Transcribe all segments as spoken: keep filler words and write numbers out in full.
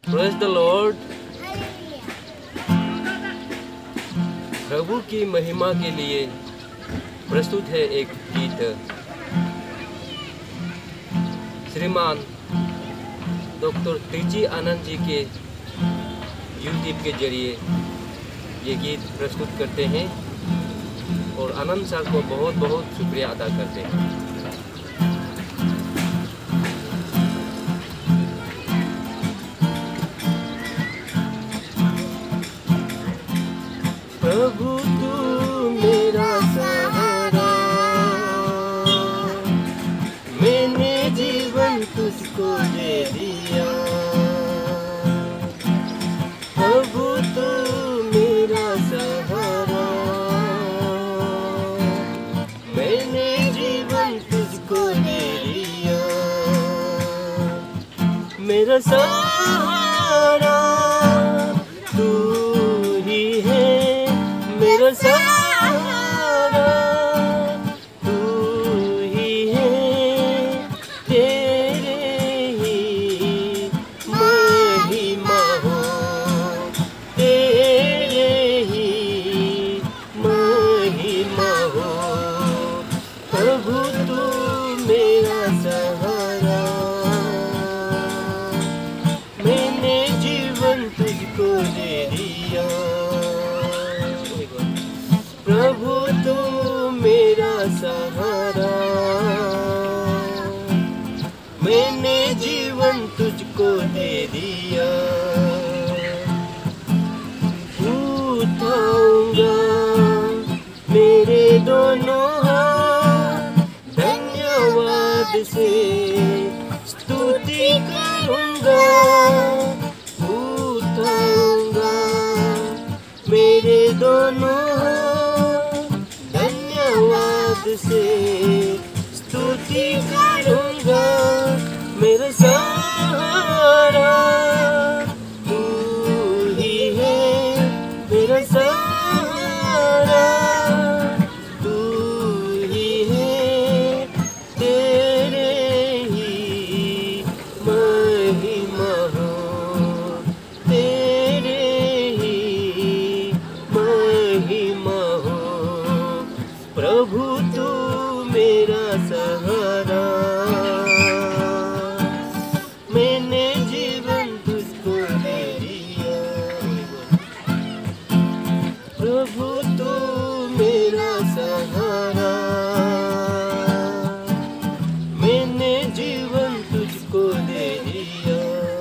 Praise the Lord. प्रभु की महिमा के लिए प्रस्तुत है एक गीत। श्रीमान डॉक्टर त्रिची आनंद जी के यूट्यूब के जरिए ये गीत प्रस्तुत करते हैं और आनंद सर को बहुत बहुत शुक्रिया अदा करते हैं। प्रभु तू मेरा सहारा, मैंने जीवन तुझको दे दिया। प्रभु तू मेरा सहारा, मैंने जीवन तुझको दे दिया। मेरा सहारा तू ही है, मेरा सहारा तू ही है। तेरे ही महिमा हो, तेरे ही महिमा हो। प्रभु तू मेरा सहारा, मैंने जीवन तुझको दे दिया। प्रभु तू मेरा सहारा, मैंने जीवन तुझको दे दिया। उठाऊंगा मेरे दोनों हाथ, धन्यवाद से स्तुति करूंगा। उठाऊंगा मेरे दोनों से स्तुति करूंगा। मेरा सहारा तू ही है, मेरा सहारा तू ही है। तेरे ही महिमा हो, तेरे ही महिमा हो। प्रभु तू मेरा सहारा, मैंने जीवन तुझको दे दिया। प्रभु तू मेरा सहारा, मैंने जीवन तुझको दे दिया।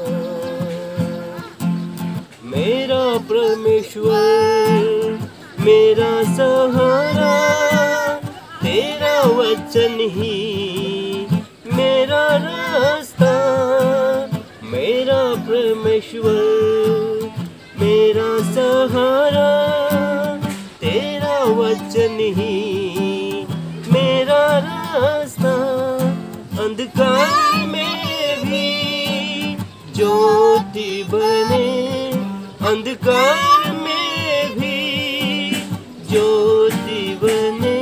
मेरा परमेश्वर मेरा सहारा, तेरा वचन ही मेरा रास्ता। मेरा परमेश्वर मेरा सहारा, तेरा वचन ही मेरा रास्ता। अंधकार में भी ज्योति बने, अंधकार में भी ज्योति बने।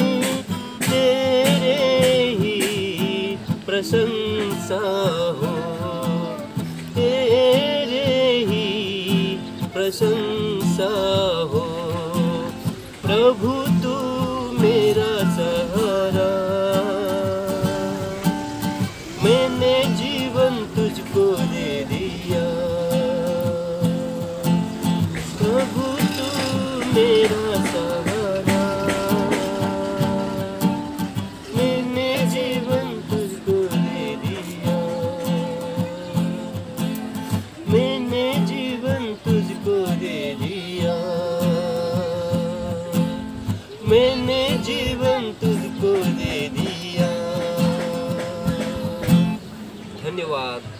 प्रशंसा हो, तेरे ही प्रशंसा हो। प्रभु तू मेरा सहारा, मैंने जीवन तुझको दे दिया। प्रभु तू मेरा सहारा, मैंने जीवन मैंने जीवन तुझको दे दिया। मैंने जीवन तुझको दे दिया। धन्यवाद।